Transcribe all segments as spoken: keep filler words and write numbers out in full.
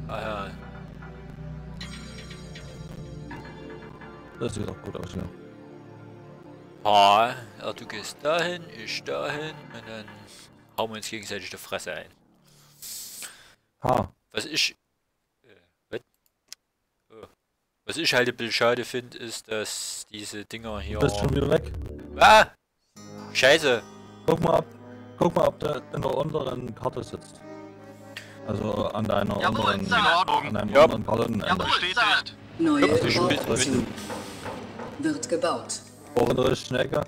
Ah ja. Das sieht doch gut aus, ja. Ah, ja, du gehst dahin, ich dahin und dann hauen wir uns gegenseitig die Fresse ein. Ha. Was ich... Äh, was? Oh. Was ich halt ein bisschen schade finde, ist, dass diese Dinger hier... Du bist schon wieder weg. Ah! Scheiße! Guck mal, ob, guck mal, ob der in der unteren Karte sitzt. Also an deiner Jawohl, unteren... Sir. An deinem Ja. unteren Kartenende. Jawohl, Sir. Neue Ja, Bauoption. Wird gebaut. Wo in der richtigen Ecke?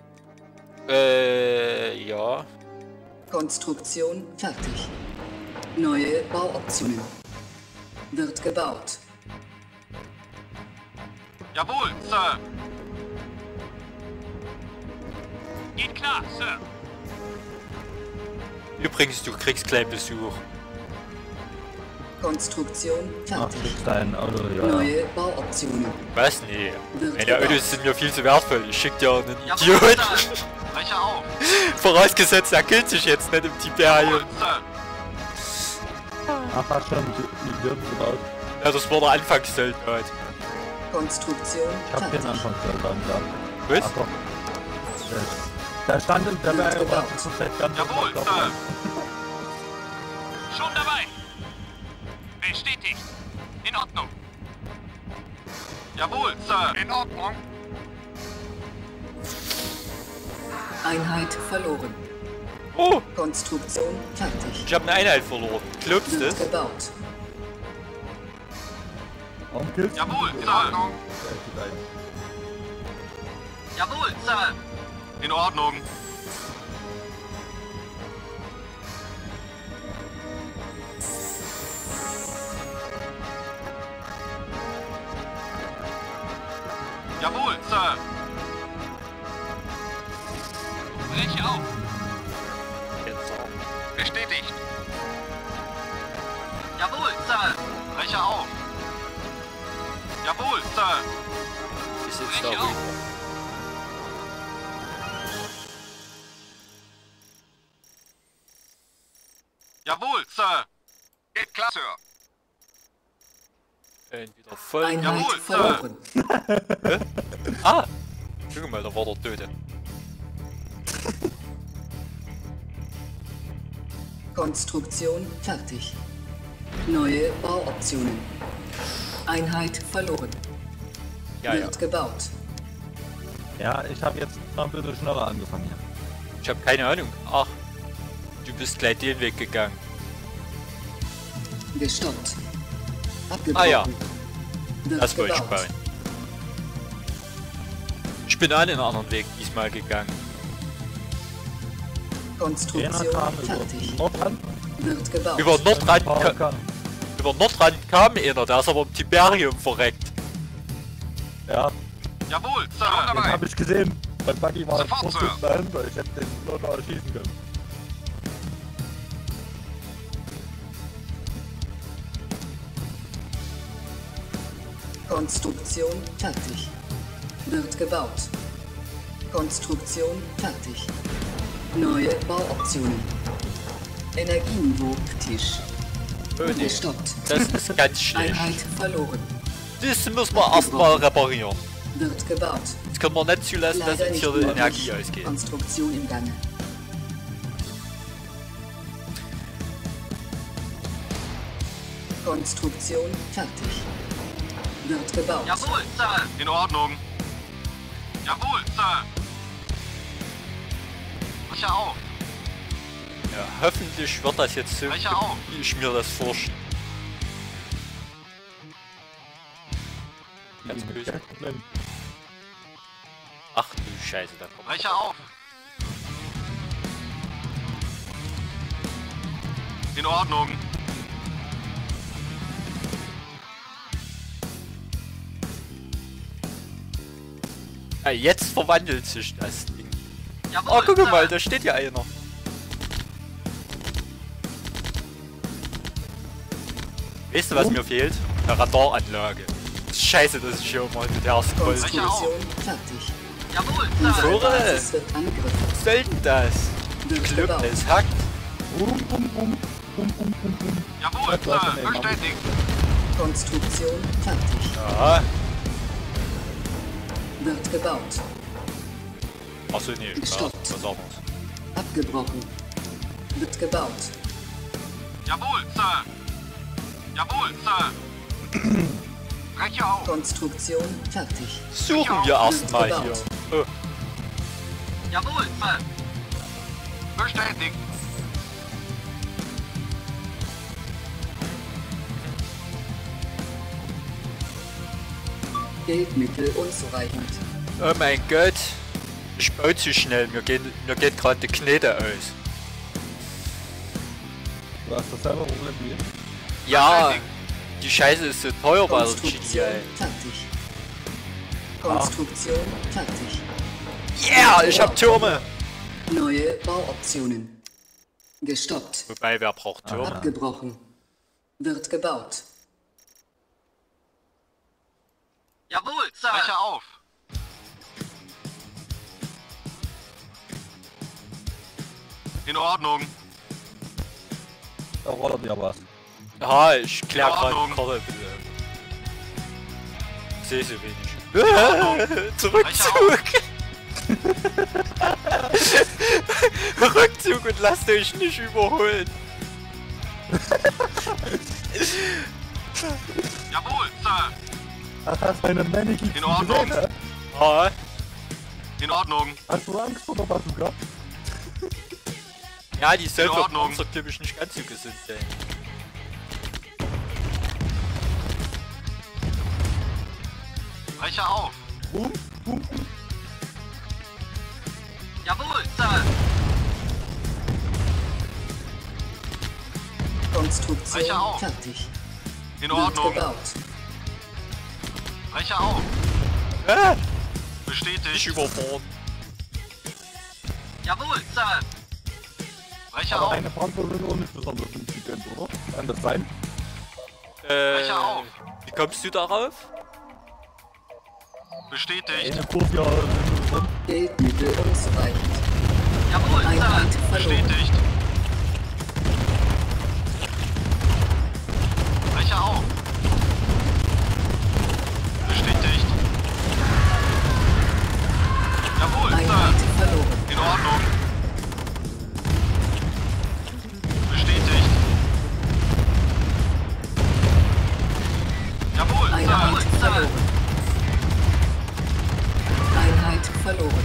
Äh, ja. Konstruktion fertig. Neue Bauoptionen. Wird gebaut. Jawohl, Sir. Geht klar, Sir. Übrigens, du kriegst kleinen Besuch. Konstruktion Ach, fertig. kriegst dein Auto, ja. Neue Bauoptionen. Was? Nee. Wird Meine gebaut. Autos sind mir viel zu wertvoll. Ich schick dir einen Jawohl, Idiot. Sir. Brecher auf. Vorausgesetzt, er killt sich jetzt nicht im Tiberium. Jawohl, Sir. Ach, hast schon die Idioten gebaut. Ja, das war der Anfangssöldner. Konstruktion Ich hab den fertig. Anfangsfeldern gehabt. Was? Ach doch. Da stand in der Werbung, gebaut. das ist vielleicht ganz Jawohl, doch. Sir. Schon dabei. Bestätigt. In Ordnung. Jawohl, Sir. In Ordnung. Einheit verloren. Oh, Konstruktion fertig. ich habe eine Einheit verloren. Glaubst du Wird das? gebaut. Warum killst du Jawohl, mich? in Ordnung. Ja, gut, ein. Jawohl, Sir. In Ordnung. Jawohl, Sir. Breche auf. Jetzt auch. Bestätigt. Jawohl, Sir. Breche auf. Jawohl, Sir. Ist jetzt Breche da auf. rüber. Jawohl, Sir. Geht klar, Sir. Entweder voll. Einheit Jawohl, Sir. verloren. Ah! Junge mal, da war der Töte. Konstruktion fertig. Neue Bauoptionen. Einheit verloren. Ja, ja. Wird gebaut. Ja, ich habe jetzt noch ein bisschen schneller angefangen hier. Ich habe keine Ahnung. Ach, du bist gleich den Weg gegangen. Gestoppt. Abgebrochen. Ah ja, Wird das wollte ich gebaut. bauen. Ich bin auch einen anderen Weg diesmal gegangen. Einer Konstruktion kam über fertig. Nordrand. Wird gebaut. Über Nordrand, Paar ka kam. über Nordrand kam einer, der ist aber im Tiberium verreckt. Ja, Jawohl, Sir. den Dabei. habe ich gesehen. Mein Buggy war Sofort, fünf Sir. Stunden dahinter. Ich hätte den locker erschießen können. Konstruktion fertig. Wird gebaut. Konstruktion fertig. Neue Bauoptionen. Energieniveau kritisch. Oh, nee. Gestoppt. Das ist ganz schlecht. Einheit verloren. Das müssen wir erstmal reparieren. Wird gebaut. Das können wir nicht zulassen, dass Leider uns nicht hier die möglich. Energie ausgeht. Konstruktion im Gange. Konstruktion fertig. Wird gebaut. Jawohl, Sir. In Ordnung. Jawohl, Sir. Breche auf. Ja, hoffentlich wird das jetzt so, Breche auf. wie ich mir das vorstelle. Ganz böse. Ach du Scheiße, da kommt. Breche auf. In Ordnung. Ja, jetzt verwandelt sich das Ding. Jawohl, Oh, guck Sir. mal, da steht ja einer. Weißt du, was mir fehlt? Eine Radaranlage. Scheiße, dass ich hier mal mit der ersten Folge. Konstruktion fertig. Jawohl, Unsere Sir. Tore. Basis wird angegriffen. Was soll denn das? Wird Klüpp, gebaut. es hackt. Jawohl, Das war Sir. schon eng. Bestätigt. Konstruktion fertig. Ja. Wird gebaut. Achso, nee, Spaß. Gestoppt. Was anderes. Abgebrochen. Wird gebaut. Jawohl, Sir. Jawohl, Sir. Breche auf. Konstruktion fertig. Suchen wir erstmal hier. Oh. Jawohl, Sir. Bestätigt. Geldmittel unzureichend. Oh mein Gott. Ich baue zu schnell. Mir geht, mir geht gerade die Knete aus. Du hast dasselbe Problem wie ich. Ja, die Scheiße ist so teuer bei der G T Konstruktion A. fertig. Konstruktion fertig. Yeah, ich hab Türme. Neue Bauoptionen. Gestoppt. Wobei, wer braucht Türme? Abgebrochen. Wird gebaut. Jawohl, Sir. Breche auf. In Ordnung. Da rollert ja was. Ja, ich klär In gerade Ordnung. die Karte bitte. Ich seh so wenig. Zurück, Breche zurück. Rückzug und lasst euch nicht überholen. Jawohl, Sir. Ach, hast meine männlichen In Ordnung. Geräte? Ja, In Ordnung. Hast du Angst vor der Bazooka? ja, die soll In für Ordnung. Panzer, glaub ich, nicht ganz so gesund sein. Breche auf. Boom, boom, boom. Jawohl, Sir. Konstruktion Breche auf. fertig. In Wird Ordnung. gebaut. Breche auf. Ah, nicht Bestätigt. überfahren. Jawohl, Sir. Breche Aber auf. eine Panzer sind auch nicht besonders intelligent, oder? Kann das sein? Äh, Breche auf. wie kommst du darauf? Bestätigt. Eine Kurs ja sind drin. Geldmittel unzureichend. Jawohl, Einheit Sir. verloren. Bestätigt. Breche auf. Bestätigt. Jawohl, Einheit Sir. verloren. In Ordnung. Bestätigt. Jawohl, Einheit Sir. verloren. Einheit verloren.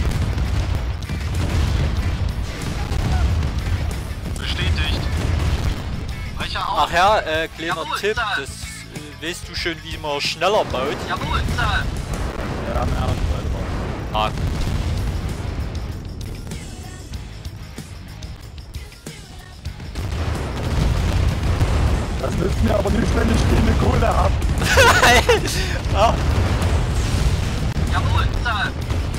Bestätigt. Breche auf. Ach ja, äh, kleiner Jawohl, Tipp, Sir. das äh, weißt du schon, wie man schneller baut? Jawohl, Sir. Ja, am Ernst, Alter. Ah, gut. Das nützt mir aber nicht, wenn ich keine Kohle hab. ah, Jawohl, Sir.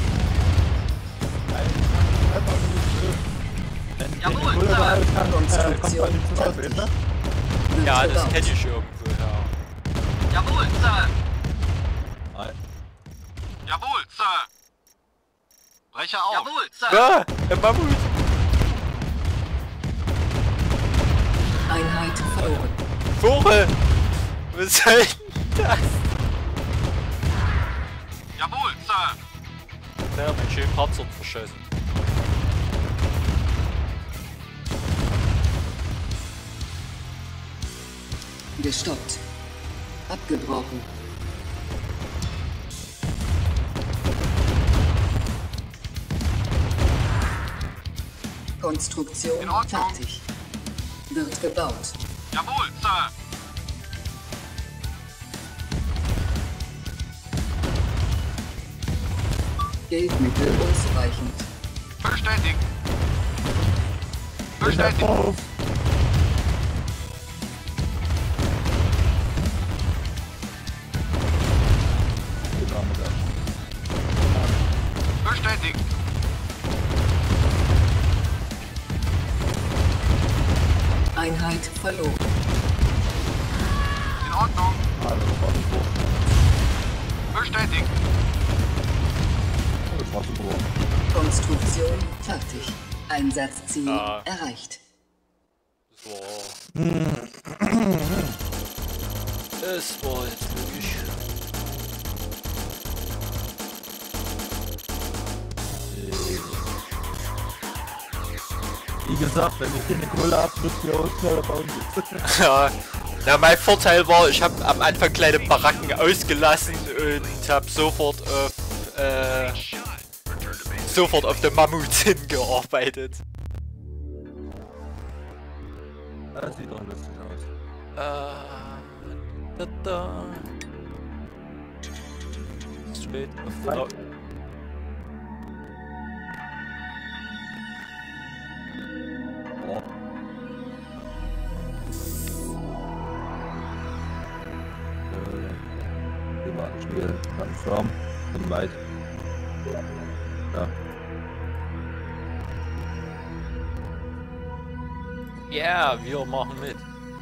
Einfach nicht, äh, wenn ich keine Jawohl, Kohle Sir. behalten kann, äh, kommt da Konstruktion nichts zu erzählen, ne? Wird ja, das gebaut. kenne ich irgendwo, ja. Jawohl, Sir. Nein. Jawohl, Sir. Breche auf. Jawohl, Sir. Ah, ein Mammut! Einheit verloren. Vogel! Was soll denn das? Jawohl, Sir. Der hat mich schön Panzer verschossen. Gestoppt. Abgebrochen. Konstruktion In Ordnung. fertig. Wird gebaut. Jawohl, Sir. Geldmittel unzureichend. Bestätigt. In der Bestätigt. Drauf. Genau, mit der. Bestätigt. Einheit verloren. In Ordnung. Also, das war nicht hoch. Bestätigt. Das war super. Konstruktion fertig. Einsatzziel Ah. erreicht. Das war... Das war jetzt wirklich. Wie gesagt, wenn ich keine Kohle habe, wird hier auch schneller bauen. Ja. Na, mein Vorteil war, ich habe am Anfang kleine Baracken ausgelassen und habe sofort auf äh, sofort auf den Mammuts hingearbeitet. Das sieht doch lustig aus. Äh, da, da. Ist spät. Oder, Boah. Äh, Privatspiel, Confirm, Invite. Ja. ja, wir machen mit.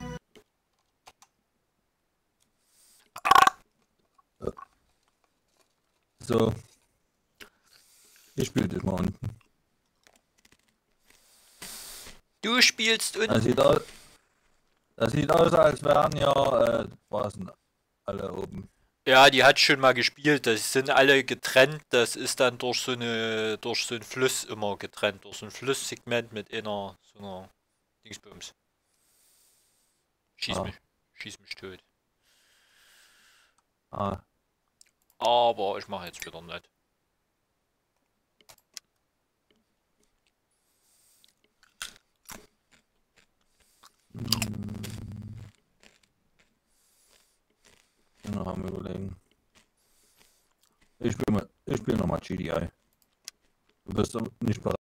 So. Ich spiele das mal unten. Du spielst und Das sieht aus, das sieht aus als wären ja äh, draußen alle oben. ja, die hat schon mal gespielt. Das sind alle getrennt. Das ist dann durch so eine durch so ein Fluss immer getrennt, durch so ein Flusssegment mit einer so einer Dingsbums. Schieß Ah. mich, schieß mich tot. Ah, Aber ich mache jetzt wieder nicht. noch am überlegen. Ich spiele mal, ich spiele nochmal G D I. Du bist doch nicht bereit.